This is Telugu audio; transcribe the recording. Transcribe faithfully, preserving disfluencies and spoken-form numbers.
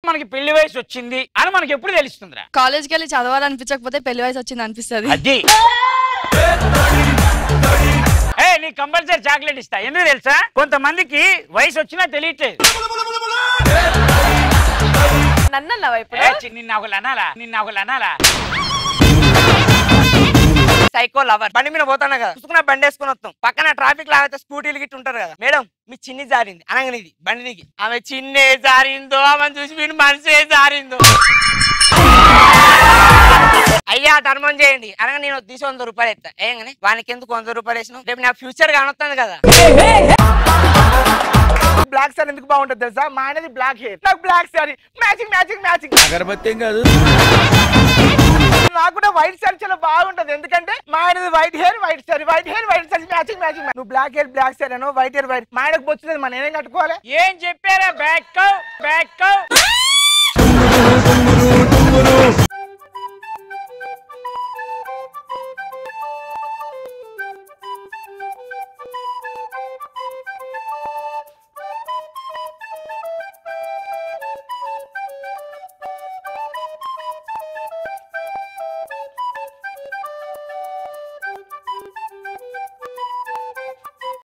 మనకి పెళ్లి వయసు వచ్చింది అని మనకి ఎప్పుడు తెలుస్తుందిరా? కాలేజ్కి వెళ్ళి చదవాలనిపించకపోతే పెళ్లి వయసు వచ్చింది అనిపిస్తుంది. అది ఏ నీ కంపల్సరీ చాక్లెట్ ఇస్తా. ఎందుకు తెలుసా? కొంతమందికి వయసు వచ్చినా తెలియట్లేదు. నన్నన్నావా ఇప్పుడు? నిన్న ఒకళ్ళు అనాలా నిన్న ఒకళ్ళు అనాలా సైకో లవర్. బండి మీద పోతాను కదా, చూసుకున్న బండి వేసుకుని వస్తాం. పక్కన ట్రాఫిక్ లో అయితే స్కూటీలు గిట్టు ఉంటారు కదా. మేడం మీ చిన్ని జారింది అనగానేది బండి దిగి ఆమె చిన్నే జారిందో ఆమె చూసి వీడు మనసే జారిందో. అయ్యా ధర్మం చేయండి అనగా నేను తీసి వంద రూపాయలు ఎత్తా. ఏంగానే వానికి ఎందుకు వంద రూపాయలు వేసినావు? రేపు నా ఫ్యూచర్ కానొస్తుంది కదా. బ్లాక్ సారీ ఎందుకు బాగుంటుంది తెలుసా? మా అనేది బ్లాక్ హెయిర్, నాకు black sari matching matching matching. అగరబత్తి కాదు, నాకు కూడా వైట్ సారీ చాలా బాగుంటది. ఎందుకంటే మా ఆయనది white hair white sari, white hair white sari matching matching. నువ్వు బ్లాక్ హెయిర్ బ్లాక్ సారీ అనో వైట్ హెయిర్ వైట్. మా ఆయనకు వచ్చింది, మా నేనేం కట్టుకోవాలి? ఏం చెప్పారా? Back back